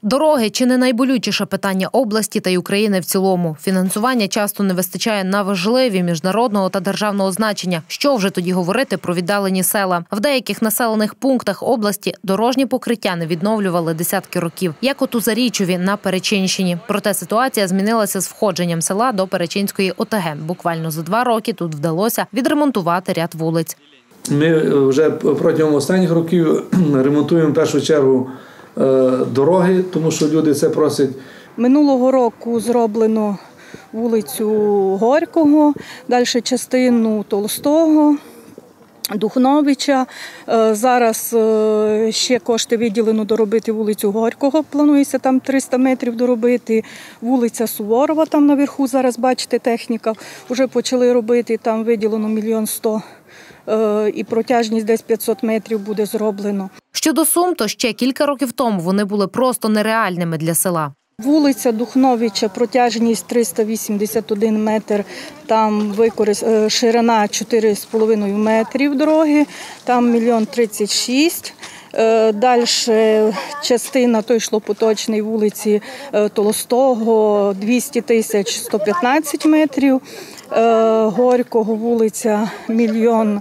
Дороги – чи не найболючіше питання області та й України в цілому. Фінансування часто не вистачає на важливі міжнародного та державного значення. Що вже тоді говорити про віддалені села? В деяких населених пунктах області дорожні покриття не відновлювали десятки років, як от у Зарічові на Перечинщині. Проте ситуація змінилася з входженням села до Перечинської ОТГ. Буквально за 2 роки тут вдалося відремонтувати ряд вулиць. Ми вже протягом останніх років ремонтуємо в першу чергу дороги, тому що люди це просять. Минулого року зроблено вулицю Горького, далі частину Толстого, Духновича. Зараз ще кошти виділено доробити вулицю Горького, планується там 300 метрів доробити. Вулиця Суворова, там наверху зараз, бачите, техніка, вже почали робити, там виділено 1 100 000 і протяжність десь 500 метрів буде зроблено. Щодо сум, то ще кілька років тому вони були просто нереальними для села. Вулиця Духновича, протяжність 381 метр, там ширина 4,5 метрів дороги, там 1 036 000. Далі частина той шлопоточної вулиці Толстого 200 115 метрів, Горького вулиця 1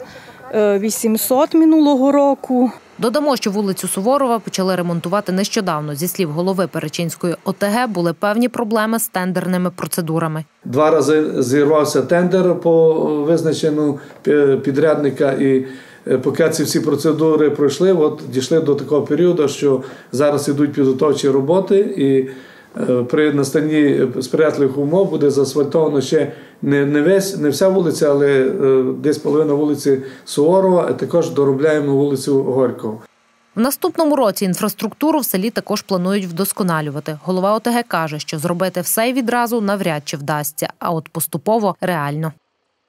800 000 минулого року. Додамо, що вулицю Суворова почали ремонтувати нещодавно. Зі слів голови Перечинської ОТГ, були певні проблеми з тендерними процедурами. 2 рази зірвався тендер по визначенню підрядника, і поки ці всі процедури пройшли, от дійшли до такого періоду, що зараз йдуть підготовчі роботи, і при настанні сприятливих умов буде заасфальтовано ще не вся вулиця, але десь половина вулиці Суворова, а також доробляємо вулицю Горького. В наступному році інфраструктуру в селі також планують вдосконалювати. Голова ОТГ каже, що зробити все й відразу навряд чи вдасться, а от поступово реально.